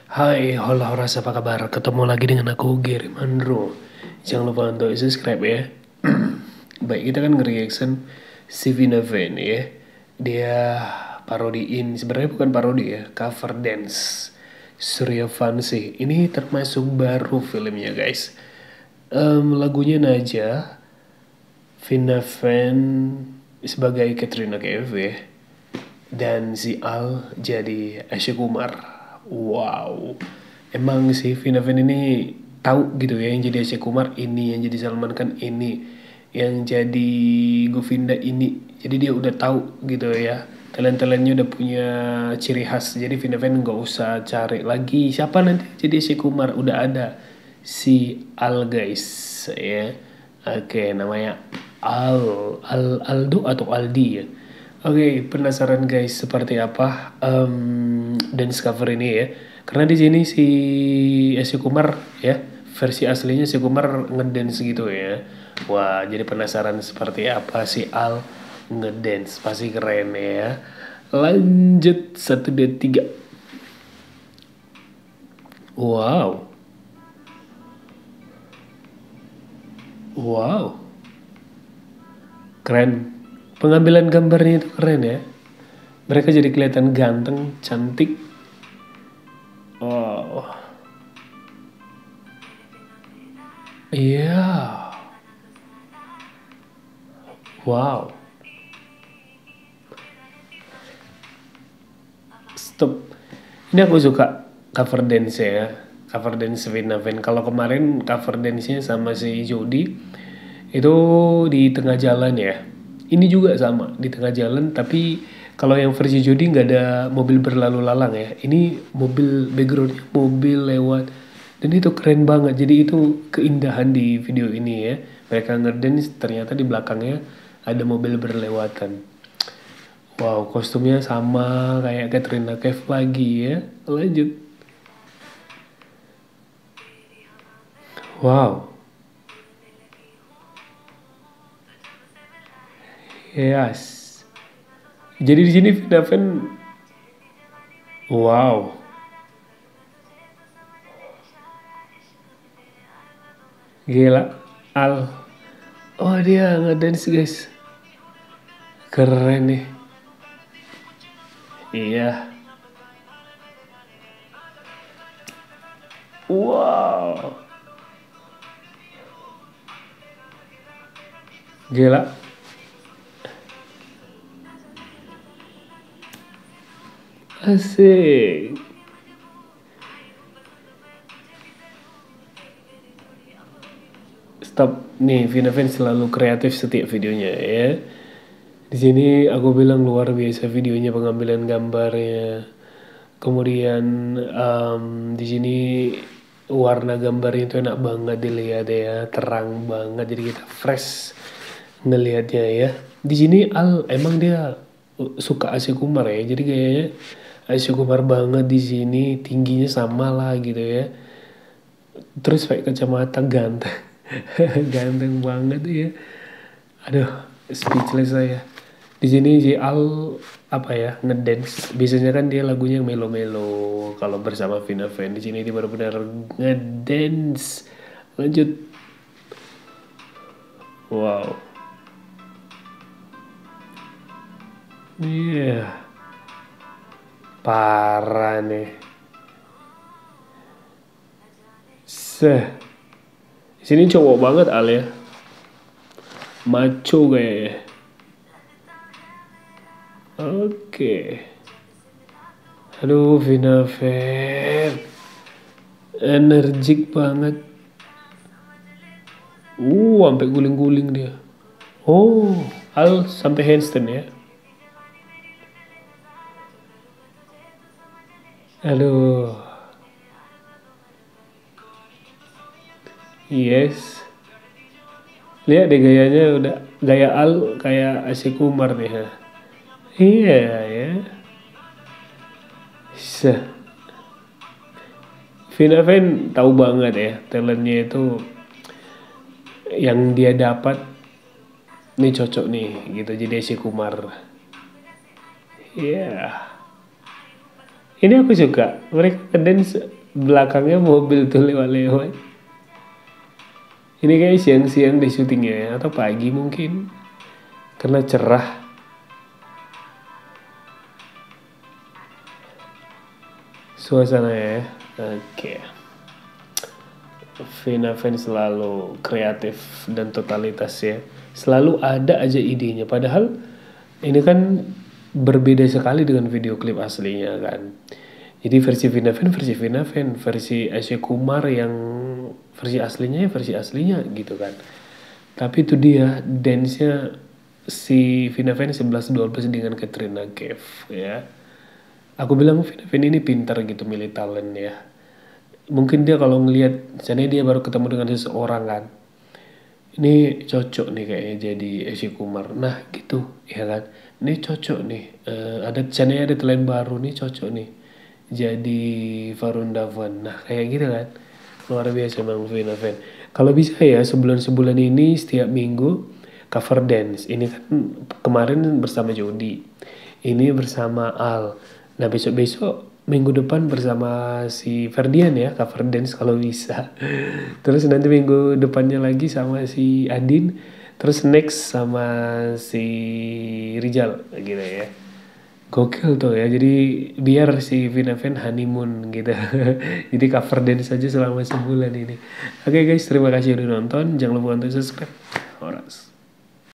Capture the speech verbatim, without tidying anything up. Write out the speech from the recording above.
Hai, halo Horas, apa kabar? Ketemu lagi dengan aku, Gary Mandro. Jangan lupa untuk subscribe ya. Baik, kita kan nge-reaction si Vina Van ya. Dia parodiin, sebenarnya bukan parodi ya, cover dance Surya Vansi. Ini termasuk baru filmnya guys. Em, lagunya Naja, Vina Van sebagai Katrina Kaif ya. Dan si Al jadi Asya Kumar. Wow, emang si Vina Van ini tahu gitu ya, yang jadi Asya Kumar ini, yang jadi Salman Khan ini, yang jadi Govinda ini. Jadi dia udah tahu gitu ya, talent-talentnya udah punya ciri khas. Jadi Vina Van nggak usah cari lagi siapa nanti jadi Asya Kumar, udah ada si Al guys ya. Oke, namanya Al Al Aldo atau Aldi ya. Oke, penasaran guys seperti apa em, dance cover ini ya? Karena di sini si Asy Kumar ya, versi aslinya si Kumar ngedance gitu ya. Wah, jadi penasaran seperti apa si Al ngedance, pasti keren ya. Lanjut satu dua tiga. Wow, wow, keren. Pengambilan gambarnya itu keren ya. Mereka jadi kelihatan ganteng, cantik. Oh, iya. Wow. Stop. Ini aku suka cover dance ya. Cover dance Vina Van. Kalau kemarin cover dance-nya sama si Jody itu di tengah jalan ya. Ini juga sama di tengah jalan, tapi kalau yang versi Jody nggak ada mobil berlalu lalang ya. Ini mobil backgroundnya mobil lewat, dan itu keren banget. Jadi itu keindahan di video ini ya. Mereka ngedance ternyata di belakangnya ada mobil berlewatan. Wow, kostumnya sama kayak Katrina Kaif lagi ya. Lanjut. Wow. Yes. Jadi di sini Vina Van, wow. Gila. Al. Oh, dia ngedance guys. Keren nih. Iya. Wow. Gila. Asik. Stop. Nih, Vina Van selalu kreatif setiap videonya ya. Di sini aku bilang luar biasa videonya, pengambilan gambarnya. Kemudian em, di sini warna gambarnya itu enak banget dilihat ya, terang banget, jadi kita fresh ngelihatnya ya. Di sini Al emang dia uh, suka Asy Kumar ya, jadi kayaknya Asy Kumar banget di sini, tingginya sama lah gitu ya. Terus pakai kacamata, ganteng, ganteng banget ya. Aduh, speechless saya. Di sini si Al apa ya, ngedance. Biasanya kan dia lagunya yang melo-melo kalau bersama Vina Van. Di sini dia benar-benar ngedance. Lanjut. Wow. Iya. Yeah. Parah nih. Seh. Di sini cowok banget Al ya. Maco kayaknya. Oke. Aduh, Vina Van. Energik banget. Uh, sampai guling-guling dia. Oh, Al sampai handstand ya. Aduh. Yes. Lihat deh gayanya, udah gaya Al kayak Asy Kumar nih ha. Iya ya. Seh. Vina Van tahu banget ya talentnya itu, yang dia dapat nih cocok nih gitu jadi Asy Kumar. Iya. Yeah. Ini aku suka mereka ngedance belakangnya mobil tuh lewat-lewat. Ini kayak siang-siang di syutingnya ya, atau pagi mungkin karena cerah. Suasana ya. Oke. Vina Van selalu kreatif dan totalitas ya. Selalu ada aja idenya. Padahal ini kan berbeda sekali dengan video klip aslinya kan. Jadi versi Vina Van versi Vina Van, versi Akshay Kumar yang versi aslinya ya versi aslinya gitu kan. Tapi itu dia dance-nya si Vina Van sebelas dua belas dengan Katrina Kaif ya. Aku bilang Vina Van ini pintar gitu milih talent ya. Mungkin dia kalau ngelihat misalnya dia baru ketemu dengan seseorang kan, ini cocok nih kayaknya jadi Akshay Kumar. Nah gitu ya kan, ini cocok nih. Eh, ada channel ada talent baru nih cocok nih jadi Varun Dhawan. Nah kayak gitu kan, luar biasa Bang Vina Van. Kalau bisa ya sebulan-sebulan ini setiap minggu cover dance. Ini kan kemarin bersama Jody, ini bersama Al. Nah besok-besok minggu depan bersama si Ferdian ya cover dance kalau bisa. Terus nanti minggu depannya lagi sama si Adin. Terus next sama si Rijal gitu ya. Gokil tuh ya, jadi biar si Vina Van honeymoon gitu. Jadi cover dance saja selama sebulan ini. Oke guys, terima kasih udah nonton. Jangan lupa untuk subscribe. Horas.